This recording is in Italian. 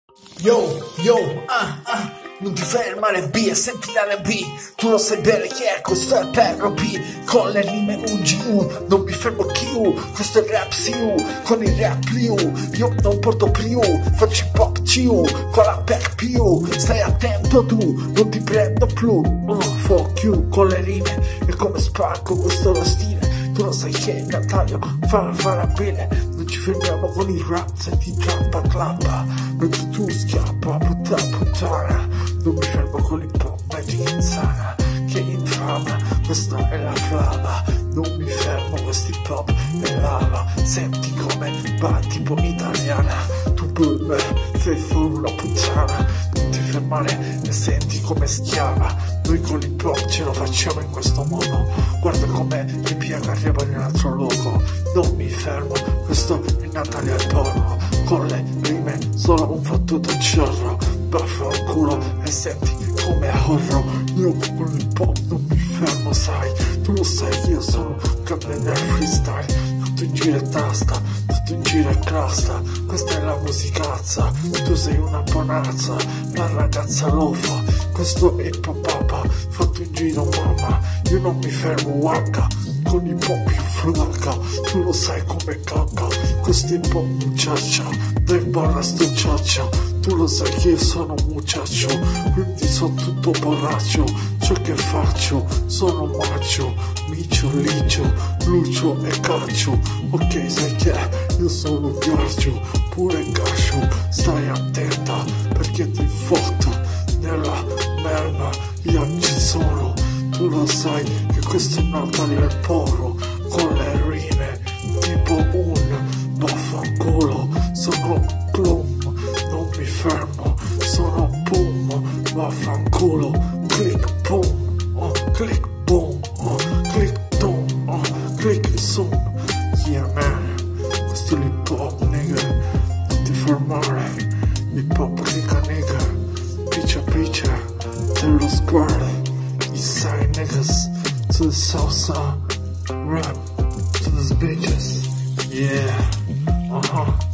Non ti fermare B e senti l'R&B. Tu lo sai bene chi è, questo è Perro B. Con le rime UGU, non mi fermo Q. Questo è rap CU, con il rap Liu. Io non porto più, faccio hip hop CU. Con la pack più, stai attento tu, non ti prendo più. Fuck you, con le rime e come spacco, questo è lo stile. Tu lo sai che Natalio farà bene. Non ci fermiamo con il rap, senti clappa clappa. Mentre tu schiappa, puttana. Non mi fermo con l'hip hop, magic insana. Che infama, questa è la flama. Non mi fermo, questo hip hop è lava. Senti come va tipo italiana. Tu per me sei solo una puttana. Non ti fermare e senti come schiava. Noi con l'hip hop ce lo facciamo in questo modo. Guarda come mi piaga arriva in un altro luogo. Non mi fermo, questo è Natalia al porno. Con le rime solo un fottuto giorno. Vaffanculo e senti come horror. Io con l'hip hop non mi fermo, sai. Tu lo sai che io sono un grande nel freestyle. Tutto in giro e tasta, tutto in giro e crasta. Questa è la musicazza, tu sei una bonazza. La ragazza lo fa, questo è papà. Fatto in giro mamma, io non mi fermo waka. Con hip hop più flacca, tu lo sai come cacca. Questo hip hop muchacha, dai balla sto ciaccia. Tu lo sai che io sono un muchacho, quindi sono tutto borraccio. Ciò che faccio, sono macio, micio, licio, lucio e caccio. Ok, sai che io sono un ghiaccio, pure caccio. Stai attenta, perché ti fotto nella merda, io ci sono. Tu lo sai che questo è Natalia al poro. Con le rime, tipo un vaffanculo. Sono plum, non mi fermo, sono boom, vaffanculo. Click boom, click boom, click doom, click zoom. Yeah man, questo è l'hip hop nigga. Non ti fermare, hip hop nigga. Piccia, dello square. East side niggas to the south side, rap to these bitches. Yeah,